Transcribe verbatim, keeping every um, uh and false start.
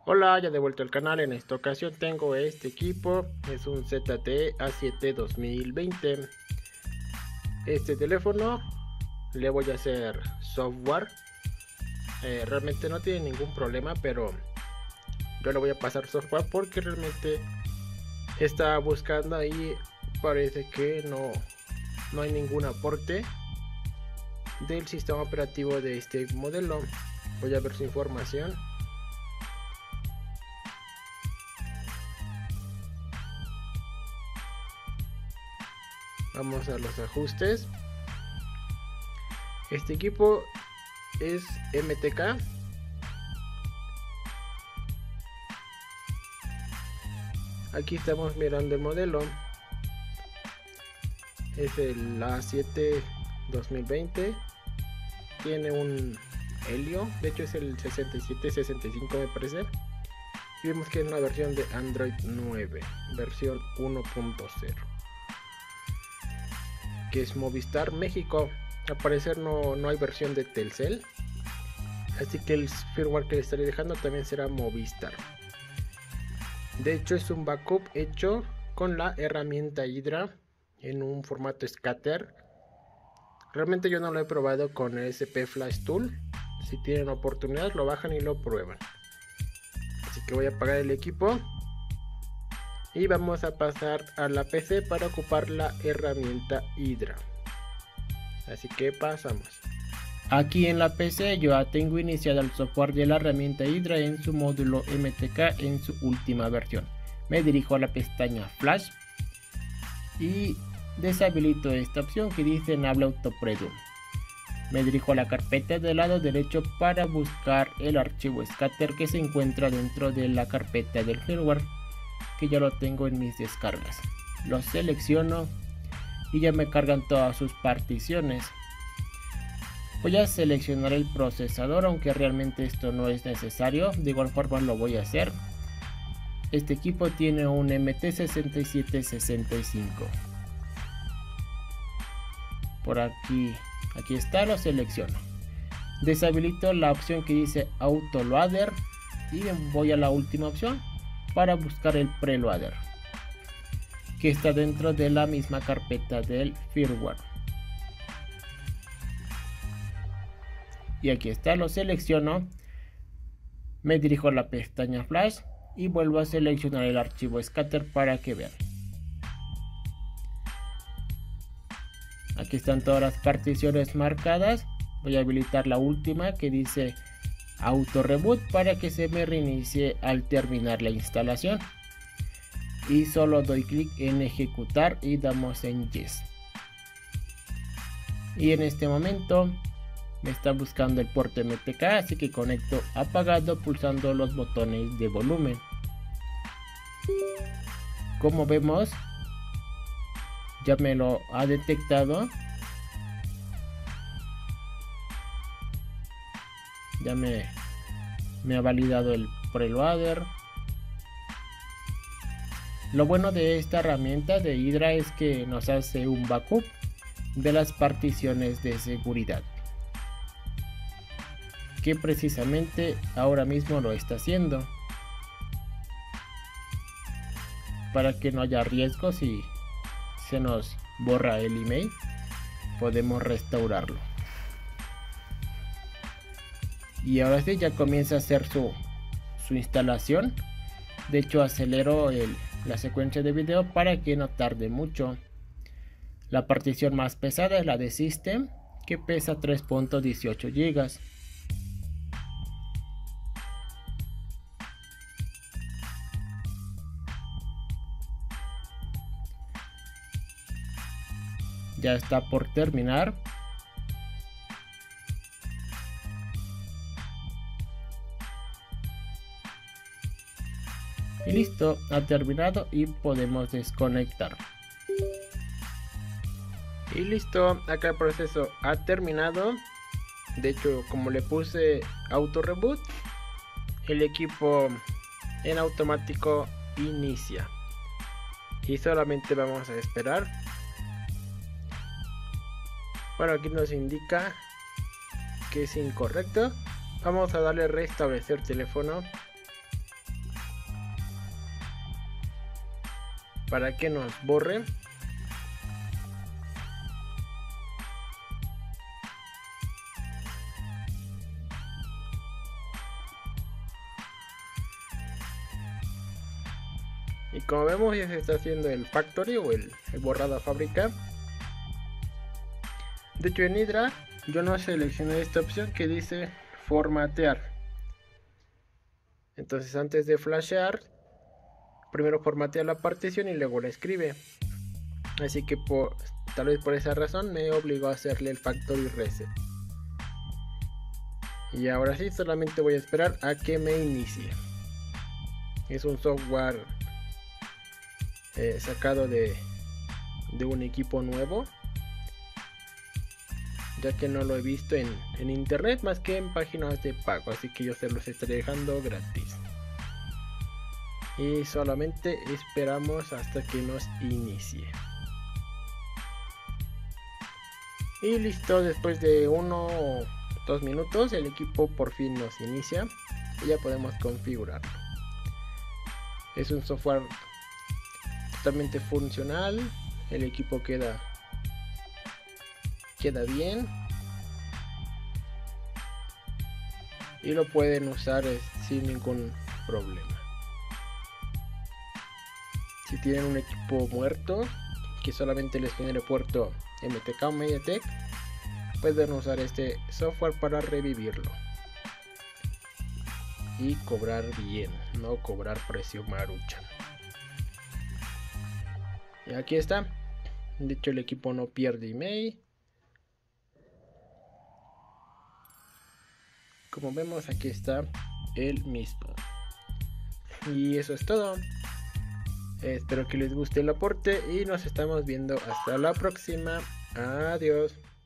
Hola, ya de vuelta al canal. En esta ocasión tengo este equipo, es un Z T E A siete dos mil veinte. Este teléfono le voy a hacer software, eh, realmente no tiene ningún problema, pero yo le voy a pasar software porque realmente está buscando y parece que no, no hay ningún aporte del sistema operativo de este modelo. Voy a ver su información. Vamos a los ajustes. Este equipo es M T K. Aquí estamos mirando el modelo. Es el A siete dos mil veinte. Tiene un Helio. De hecho es el sesenta y siete sesenta y cinco me parece. Y vemos que es una versión de Android nueve. Versión uno punto cero. Que es Movistar México. Al parecer no, no hay versión de Telcel, así que el firmware que le estaré dejando también será Movistar. De hecho es un backup hecho con la herramienta Hydra en un formato scatter. Realmente yo no lo he probado con S P Flash Tool. Si tienen oportunidad lo bajan y lo prueban. Así que voy a apagar el equipo y vamos a pasar a la P C para ocupar la herramienta Hydra. Así que pasamos. Aquí en la P C yo ya tengo iniciado el software de la herramienta Hydra en su módulo M T K en su última versión. Me dirijo a la pestaña Flash y deshabilito esta opción que dice Enable Autopredo. Me dirijo a la carpeta del lado derecho para buscar el archivo scatter que se encuentra dentro de la carpeta del firmware, que ya lo tengo en mis descargas. Lo selecciono y ya me cargan todas sus particiones. Voy a seleccionar el procesador, aunque realmente esto no es necesario, de igual forma lo voy a hacer. Este equipo tiene un M T sesenta y siete sesenta y cinco. Por aquí, aquí está, lo selecciono. Deshabilito la opción que dice Autoloader y voy a la última opción para buscar el preloader, que está dentro de la misma carpeta del firmware. Y aquí está, lo selecciono, me dirijo a la pestaña Flash y vuelvo a seleccionar el archivo scatter para que vean. Aquí están todas las particiones marcadas. Voy a habilitar la última que dice Auto Reboot para que se me reinicie al terminar la instalación. Y solo doy clic en ejecutar y damos en Yes. Y en este momento me está buscando el puerto M T K, así que conecto apagado pulsando los botones de volumen. Como vemos, ya me lo ha detectado. Ya me, me ha validado el preloader. Lo bueno de esta herramienta de Hydra es que nos hace un backup de las particiones de seguridad, que precisamente ahora mismo lo está haciendo, para que no haya riesgos. Si se nos borra el email, podemos restaurarlo. Y ahora sí ya comienza a hacer su, su instalación. De hecho acelero el la secuencia de video para que no tarde mucho. La partición más pesada es la de System, que pesa tres punto dieciocho gigas. Ya está por terminar. Y listo, ha terminado y podemos desconectar. Y listo, acá el proceso ha terminado. De hecho, como le puse Auto Reboot, el equipo en automático inicia. Y solamente vamos a esperar. Bueno, aquí nos indica que es incorrecto. Vamos a darle restablecer teléfono. para que nos borre. Y como vemos, ya se está haciendo el factory o el, el borrado a fábrica. De hecho, en Hydra yo no seleccioné esta opción que dice formatear. Entonces, antes de flashear, primero formatea la partición y luego la escribe. Así que por, tal vez por esa razón me obligó a hacerle el factory reset. Y ahora sí, solamente voy a esperar a que me inicie. Es un software eh, sacado de, de un equipo nuevo, ya que no lo he visto en, en internet más que en páginas de pago, así que yo se los estaré dejando gratis. Y solamente esperamos hasta que nos inicie. Y listo, después de uno o dos minutos el equipo por fin nos inicia y ya podemos configurarlo. Es un software totalmente funcional, el equipo queda queda bien y lo pueden usar sin ningún problema. Si tienen un equipo muerto que solamente les genere puerto M T K o MediaTek, pueden usar este software para revivirlo y cobrar bien, no cobrar precio maruchan. Y aquí está, de hecho el equipo no pierde email. Como vemos, aquí está el mismo. Y eso es todo. Espero que les guste el aporte y nos estamos viendo hasta la próxima. Adiós.